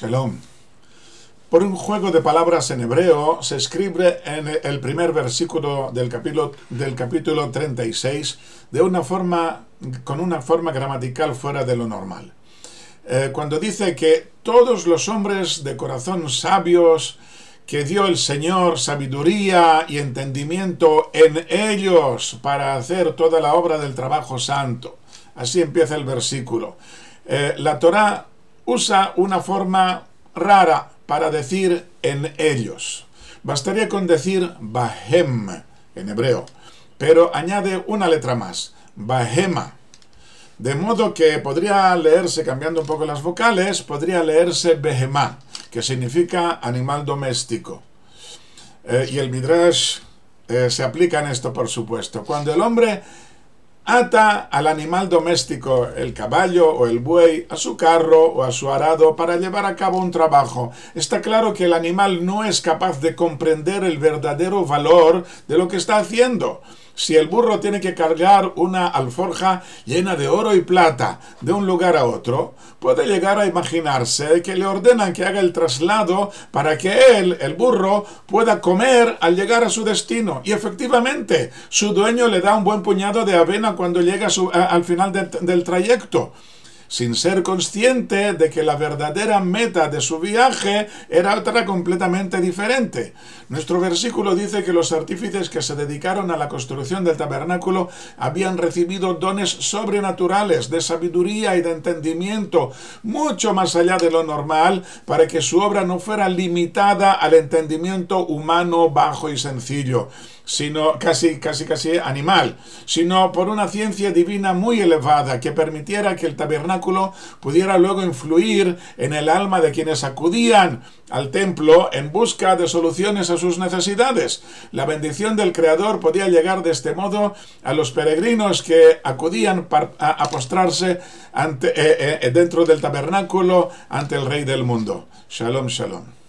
Shalom. Por un juego de palabras en hebreo se escribe en el primer versículo del capítulo 36 con una forma gramatical fuera de lo normal. Cuando dice que todos los hombres de corazón sabios que dio el Señor sabiduría y entendimiento en ellos para hacer toda la obra del trabajo santo. Así empieza el versículo. La Torá usa una forma rara para decir en ellos. Bastaría con decir Bahem en hebreo, pero añade una letra más, Bahema. De modo que podría leerse, cambiando un poco las vocales, podría leerse Behemá, que significa animal doméstico. Y el Midrash se aplica en esto, por supuesto. Cuando el hombre ata al animal doméstico, el caballo o el buey, a su carro o a su arado para llevar a cabo un trabajo, está claro que el animal no es capaz de comprender el verdadero valor de lo que está haciendo. Si el burro tiene que cargar una alforja llena de oro y plata de un lugar a otro, puede llegar a imaginarse que le ordenan que haga el traslado para que él, el burro, pueda comer al llegar a su destino. Y efectivamente, su dueño le da un buen puñado de avena cuando llega al final del trayecto, sin ser consciente de que la verdadera meta de su viaje era otra completamente diferente. Nuestro versículo dice que los artífices que se dedicaron a la construcción del tabernáculo habían recibido dones sobrenaturales de sabiduría y de entendimiento, mucho más allá de lo normal, para que su obra no fuera limitada al entendimiento humano bajo y sencillo, sino casi animal, sino por una ciencia divina muy elevada que permitiera que el tabernáculo pudiera luego influir en el alma de quienes acudían al templo en busca de soluciones a sus necesidades. La bendición del Creador podía llegar de este modo a los peregrinos que acudían a postrarse dentro del tabernáculo ante el Rey del mundo. Shalom, shalom.